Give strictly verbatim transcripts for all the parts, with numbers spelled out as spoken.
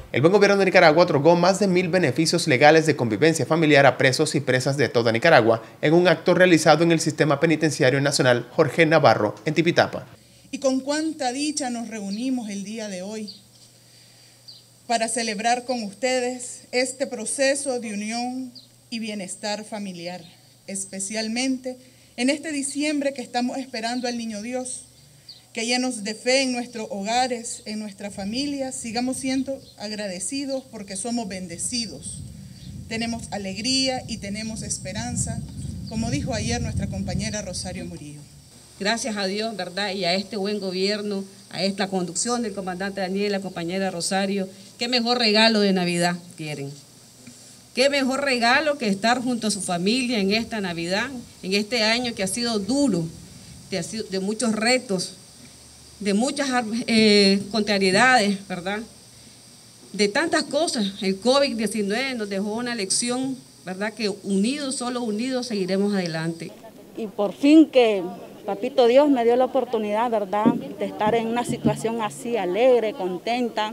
El buen gobierno de Nicaragua otorgó más de mil beneficios legales de convivencia familiar a presos y presas de toda Nicaragua en un acto realizado en el Sistema Penitenciario Nacional Jorge Navarro en Tipitapa. Y con cuánta dicha nos reunimos el día de hoy para celebrar con ustedes este proceso de unión y bienestar familiar, especialmente en este diciembre que estamos esperando al Niño Dios, que llenos de fe en nuestros hogares, en nuestras familias, sigamos siendo agradecidos porque somos bendecidos. Tenemos alegría y tenemos esperanza, como dijo ayer nuestra compañera Rosario Murillo. Gracias a Dios, ¿verdad? Y a este buen gobierno, a esta conducción del comandante Daniel, la compañera Rosario, qué mejor regalo de Navidad quieren. Qué mejor regalo que estar junto a su familia en esta Navidad, en este año que ha sido duro, de, de muchos retos, de muchas eh, contrariedades, ¿verdad? De tantas cosas. El COVID diecinueve nos dejó una lección, ¿verdad? Que unidos, solo unidos, seguiremos adelante. Y por fin que Papito Dios me dio la oportunidad, ¿verdad?, de estar en una situación así, alegre, contenta.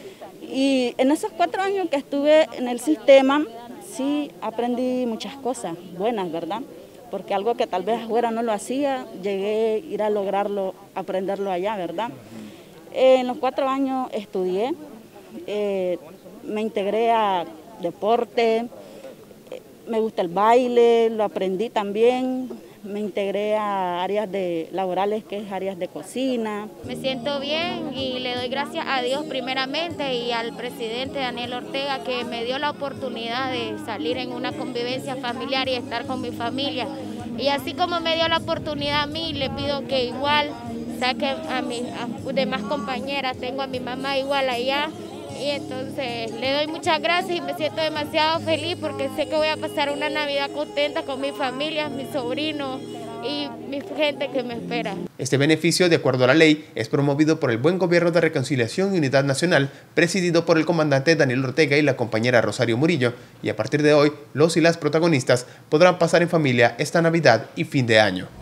Y en esos cuatro años que estuve en el sistema, sí aprendí muchas cosas buenas, ¿verdad? Porque algo que tal vez afuera no lo hacía, llegué a ir a lograrlo, aprenderlo allá, ¿verdad? Eh, en los cuatro años estudié, eh, me integré a deporte, eh, me gusta el baile, lo aprendí también, me integré a áreas de, laborales, que es áreas de cocina. Me siento bien y le doy gracias a Dios primeramente y al presidente Daniel Ortega que me dio la oportunidad de salir en una convivencia familiar y estar con mi familia. Y así como me dio la oportunidad a mí, le pido que igual saque a mis demás compañeras, tengo a mi mamá igual allá. Y entonces le doy muchas gracias y me siento demasiado feliz porque sé que voy a pasar una Navidad contenta con mi familia, mis sobrinos y mi gente que me espera. Este beneficio, de acuerdo a la ley, es promovido por el Buen Gobierno de Reconciliación y Unidad Nacional, presidido por el comandante Daniel Ortega y la compañera Rosario Murillo, y a partir de hoy, los y las protagonistas podrán pasar en familia esta Navidad y fin de año.